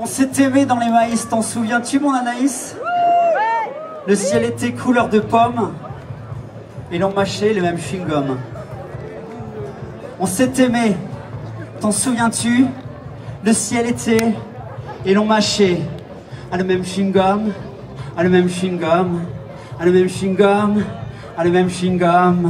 On s'est aimé dans les maïs, t'en souviens-tu mon Anaïs? Le ciel était couleur de pomme et l'on mâchait le même chewing-gum. On s'est aimé, t'en souviens-tu? Le ciel était et l'on mâchait à le même chewing-gum, à le même chewing-gum, à le même chewing-gum, à le même chewing-gum.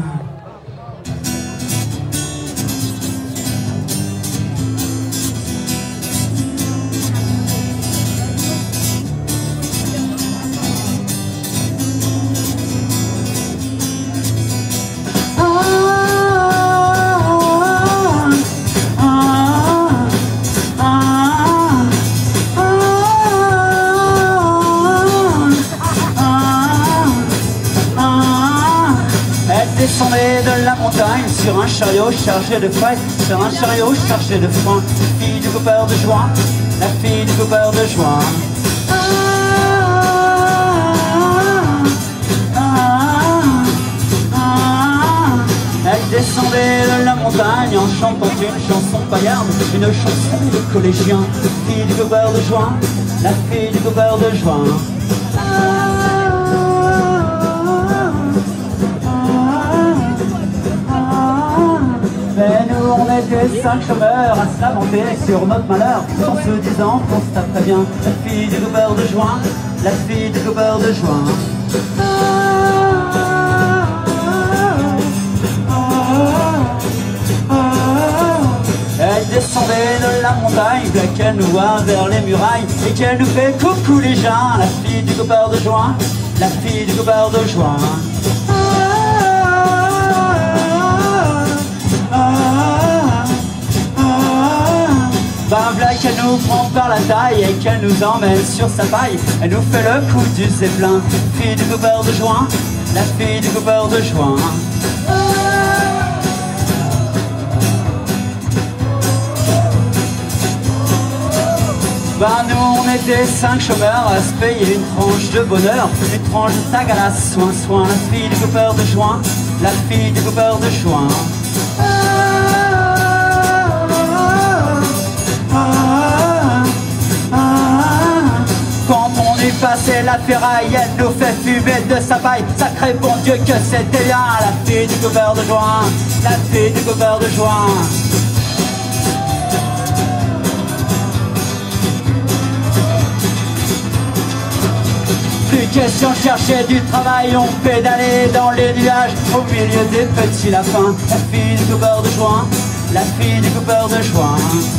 Descendait de la montagne sur un chariot chargé de feuilles, sur un chariot chargé de foin. La fille du coupeur de joie, la fille du coupeur de joie. Elle descendait de la montagne en chantant une chanson paillarde, une chanson de collégien. La fille du coupeur de joie, la fille du coupeur de joie. Mais nous on était 5 chômeurs à se lamenter sur notre malheur, en se disant qu'on se taperait bien. La fille du coupeur de joie, la fille du coupeur de joie. Elle descendait de la montagne, dès qu'elle nous voit vers les murailles et qu'elle nous fait coucou les gens. La fille du coupeur de joie, la fille du coupeur de joie. Ben voilà qu'elle nous prend par la taille et qu'elle nous emmène sur sa paille. Elle nous fait le coup du zeppelin. Fille du coupeur de joie, la fille du coupeur de joie. Ben nous on était 5 chômeurs à se payer une tranche de bonheur, une tranche de tag à la soin soin. La fille du coupeur de joie, la fille du coupeur de joie. Quand on est passé la ferraille, elle nous fait fumer de sa paille. Sacré bon Dieu que c'était bien. La fille du coupeur de joie, la fille du coupeur de joie. Plus question de chercher du travail, on pédalait dans les nuages au milieu des petits lapins. La fille du coupeur de joie, la fille du coupeur de joie.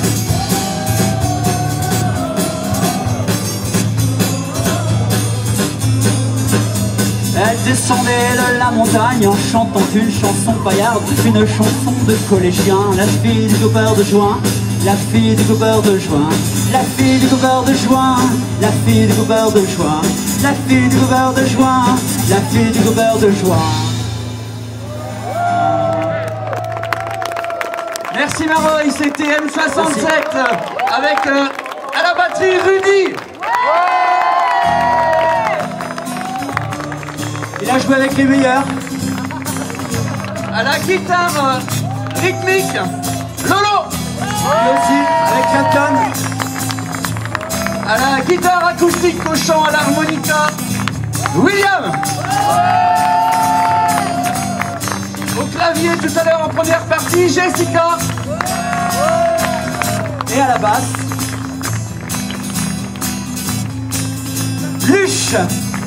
Elle descendait de la montagne en chantant une chanson paillarde, une chanson de collégien. La fille du coupeur de joie, la fille du coupeur de joie. La fille du coupeur de joie, la fille du coupeur de joie. La fille du coupeur de joie, la fille du coupeur de joie. Merci Maroy, c'était M67 avec à la batterie Rudy. Il a joué avec les meilleurs. À la guitare rythmique, Lolo. Lui aussi, avec Clapton. À la guitare acoustique, au chant, à l'harmonica, William. Au clavier tout à l'heure en première partie, Jessica. Et à la basse, Luche.